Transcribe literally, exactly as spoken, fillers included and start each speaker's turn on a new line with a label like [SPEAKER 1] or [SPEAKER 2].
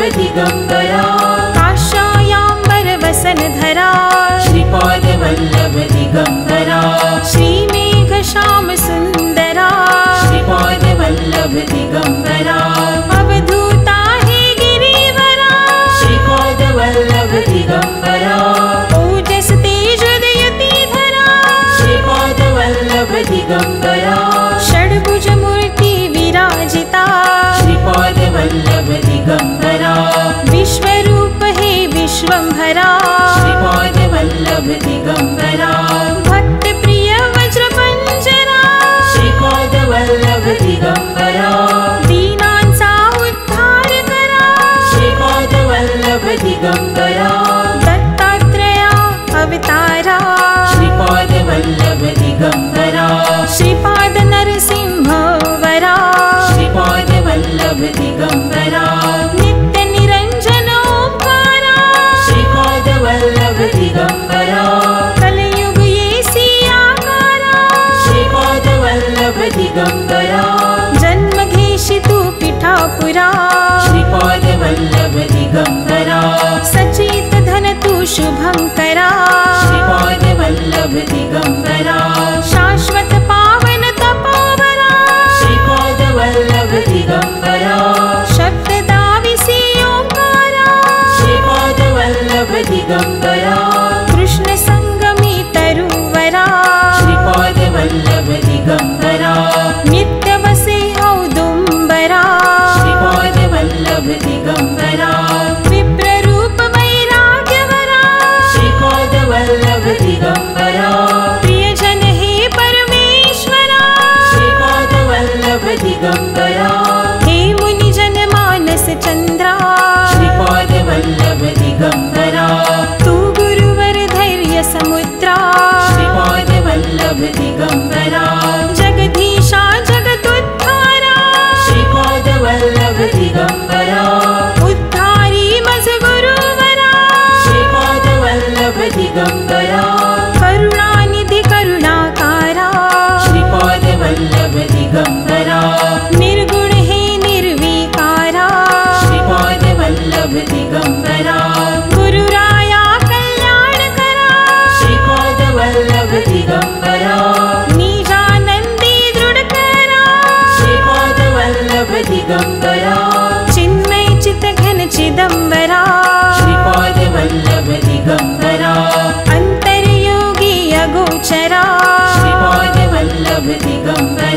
[SPEAKER 1] दिगंबरा
[SPEAKER 2] काशायाम्बर वसनधरा
[SPEAKER 1] श्रीपाद वल्लभ दिगंबरा
[SPEAKER 2] श्रीमेघ श्याम सुंदरा
[SPEAKER 1] श्रीपाद वल्लभ दिगंबरा
[SPEAKER 2] अवधूता हे गिरिवरा
[SPEAKER 1] श्रीपाद वल्लभ दिगंबरा
[SPEAKER 2] ओजस तेज उदयति धरा
[SPEAKER 1] श्रीपाद वल्लभ दिगंबरा
[SPEAKER 2] षड्भुज मूर्ति विराजिता
[SPEAKER 1] श्रीपाद वल्लभ दिगंबरा
[SPEAKER 2] विश्वरूप हे विश्वंभरा
[SPEAKER 1] श्रीपाद वल्लभ दिगंबरा
[SPEAKER 2] भक्त प्रिय वज्र पंजरा
[SPEAKER 1] श्रीपाद वल्लभ दिगंबरा
[SPEAKER 2] दीनांचा उद्धार करा
[SPEAKER 1] श्रीपाद वल्लभ दिगंबरा
[SPEAKER 2] दत्तात्रेया अवतारा
[SPEAKER 1] श्रीपाद वल्लभ दिगंबरा
[SPEAKER 2] श्रीपाद नरसिंह वरा
[SPEAKER 1] श्रीपाद वल्लभ दिगंबरा
[SPEAKER 2] नित्य निरंजन ओंकारा
[SPEAKER 1] श्रीपाद वल्लभ दिगंबरा
[SPEAKER 2] कलयुग ये सियाकारा
[SPEAKER 1] श्रीपाद वल्लभ दिगंबरा
[SPEAKER 2] जन्म घेशितु पिठापुरा
[SPEAKER 1] श्रीपाद वल्लभ दिगंबरा
[SPEAKER 2] सचेत धनतु शुभंकरा
[SPEAKER 1] श्रीपाद वल्लभ दिगंबरा
[SPEAKER 2] शाश्वत पावन तपोवरा
[SPEAKER 1] श्रीपाद वल्लभ दिगंबरा
[SPEAKER 2] शब्ददाविसी ओंकारा
[SPEAKER 1] श्रीपाद वल्लभ दिगंबरा
[SPEAKER 2] कृष्ण संगमी तरुवरा
[SPEAKER 1] श्रीपाद वल्लभ दिगंबरा
[SPEAKER 2] नित्य वसे औदुंबरा
[SPEAKER 1] श्रीपाद वल्लभ दिगंबरा
[SPEAKER 2] विप्ररूप वैराग्यवरा
[SPEAKER 1] श्रीपाद वल्लभ दिगंबरा
[SPEAKER 2] प्रियजन हे परमेश्वरा
[SPEAKER 1] श्रीपाद वल्लभ दिगंबरा
[SPEAKER 2] हे मुनिजन मानस चंद्रा
[SPEAKER 1] श्रीपाद वल्लभ दिगंबरा
[SPEAKER 2] तू गुरुवर धैर्य समुद्रा
[SPEAKER 1] श्रीपाद वल्लभ दिगंबरा
[SPEAKER 2] जगदीशा जगदुद्धारा
[SPEAKER 1] श्रीपाद वल्लभ दिगंबरा
[SPEAKER 2] उद्धारी मज गुरुवरा
[SPEAKER 1] श्रीपाद वल्लभ दिगंबरा
[SPEAKER 2] करुणानिधि करुणाकारा
[SPEAKER 1] श्रीपाद वल्लभ दिगंबरा
[SPEAKER 2] निर्गुण हे निर्विकारा
[SPEAKER 1] श्रीपाद वल्लभ दिगंबरा
[SPEAKER 2] गुरुराया कल्याण करा
[SPEAKER 1] श्रीपाद वल्लभ दिगंबरा
[SPEAKER 2] निजानंदी दृढ़ करा
[SPEAKER 1] श्रीपाद वल्लभ दिगंबरा
[SPEAKER 2] चिन्मय चित घन चिदंबरा
[SPEAKER 1] श्रीपाद वल्लभ दिगंबरा
[SPEAKER 2] अंतर्योगी अगोचरा
[SPEAKER 1] श्रीपाद वल्लभ दिगंबरा